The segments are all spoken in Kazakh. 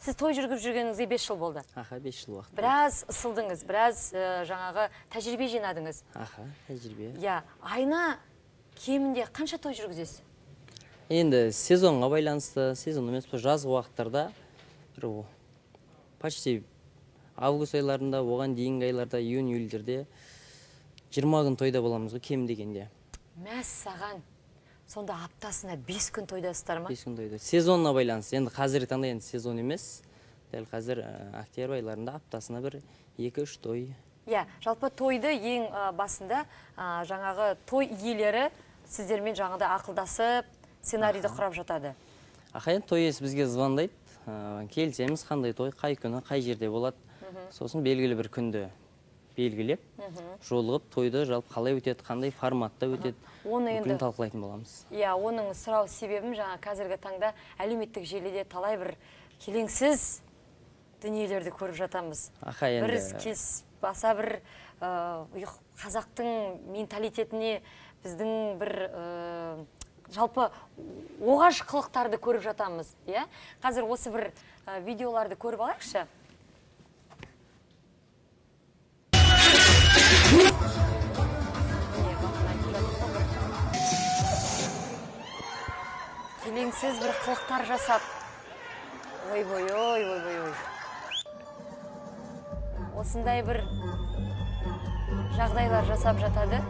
Сіз той жүргізіп жүргеніңізге 5 жыл болды. Аха, 5 жыл уақыт. Біраз ысылдыңыз, біраз жаңағы тәжірибе жинадыңыз. Аха, тәжірибе. Я, айна кемінде қанша той жүргізесіз? Енді сезонға байланысты, сезон емес, жазғы уақыттарда почти август айларында, оған дейінгі айларда, июнь-июльдерде 20 күн тойда боламыз ғой, кем дегенде. Мәссаған. Сонда аптасына 5 күн тойдасыздар ма? 5 күн тойда. Сезонына байланысты. Енді қазіргі таңда енді сезон емес. Дәл қазір октябрь айларында аптасына бір 2-3 той. Я, жалпы тойды ең басында жаңағы той иелері сіздермен жаңағыда ақылдасып, сценарийді құрап жатады. Аха, енді той иесі бізге звондайды. Келсеміз, қандай той, қай күні, қай жерде болады. Сосын белгілі бір күнді белгілеп, жолығып, тойды жалпы қалай өтеді, қандай форматта өтеді, бүкілін талқылайтын боламыз. Иә, оның сұрау себебім жаңа қазіргі таңда әлеуметтік желіде талай бір келеңсіз дүниелерді көріп жатамыз. Бір кес баса бір қазақтың менталитетіне біздің бір жалпы оғаш қылықтарды көріп жатамыз. Қазір осы бір видеоларды көріп алайықшы. Келеңсіз бір қылықтар жасап. Ой-бой-ой, ой-бой-ой. Осындай бір жағдайлар жасап жатады.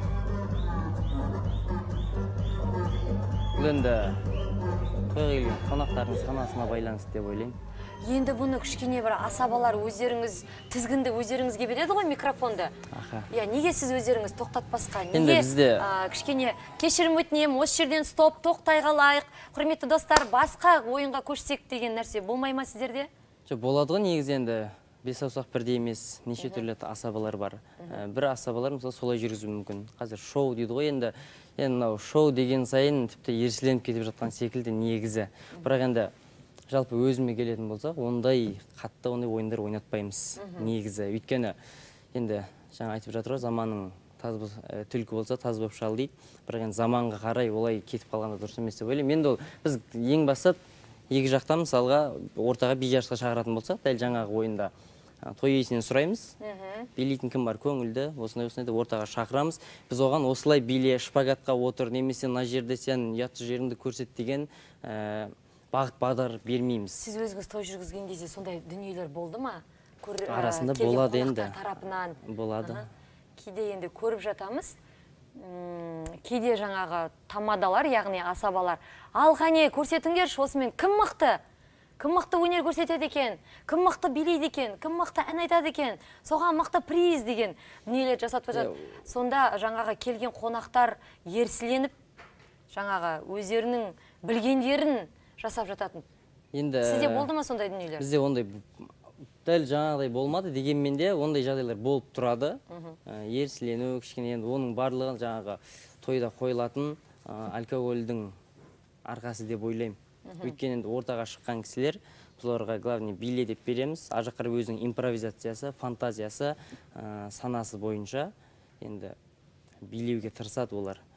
Бұл енді тойға келген қонақтардың санасына байланысты деп ойлаймын. Енді бұны кішкене бір асабалар өздеріңіз тізгінді өздеріңізге береді ғой микрофонды. Неге сіз өздеріңіз тоқтатпасқа? Неге кішкене кешірім өтінем, осы жерден стоп, тоқтай қалайық, құрметті достар, басқа ойынға көшсек деген нәрсе болмай ма сіздерде? Болады ғой, негізі енді бес саусақ бірдей емес, неше түрлі асабалар бар. Бір асабалар мысалы солай жүргізуі мүмкін. Қазір шоу дейді ғой, енді шоу деген сайын тіпті ерсіленіп кетіп жатқан секілді негізі. Бірақ енді жалпы өзіме келетін болсақ, ондай қатты ондай ойындар ойнатпаймыз негізі. Өйткені енді жаңа айтып жатыр ғой, заманның түлкі болса таз болып шал дейді. Бірақ енді заманға қарай олай кетіп қалғанда дұрыс емес деп ойлаймын. Енді біз ең бастап екі жақтан мысалға ортаға би жарысқа шақыратын болсақ, дәл жаңағы ойында той иесінен сұраймыз. Билейтін кім бар, көңілді, осындай деп ортаға шақырамыз. Біз оған осылай биле, шпагатқа отыр, немесе мына жерде сен ұятсыз жеріңді көрсет деген бағыт-бағдар бермейміз. Сіз өзіңіз той жүргізген кезде сондай дүниелер болды ма? Арасында болады енді. Тарапынан. Болады. Кейде енді көріп жатамыз. Кейде жаңағы тамадалар, яғни асабалар. Ал қане, көрсетіңдерші осымен кім мықты? Кім мықты өнер көрсетеді екен? Кім мықты билейді екен? Кім мықты ән айтады екен? Соған мықты приз деген дүниелер жасатып жатады. Сонда жаңағы келген қонақтар ерсіленіп, жаңағы өздерінің білгендерін жасап жататын. Сізде болды ма сондай дүниелер? Бізде ондай дәл жаңағыдай болмады, дегенмен де ондай жағдайлар болып тұрады. Ерсілену, кішкене енді оның барлығын жаңағы тойда қойылатын алкогольдің арқасы деп ойлаймын. Өйткені енді ортаға шыққан кісілер, біз оларға главный биле деп береміз. Ар жаққа қарай өзінің импровизациясы, фантазиясы, санасы бойынша енді билеуге тырысады олар.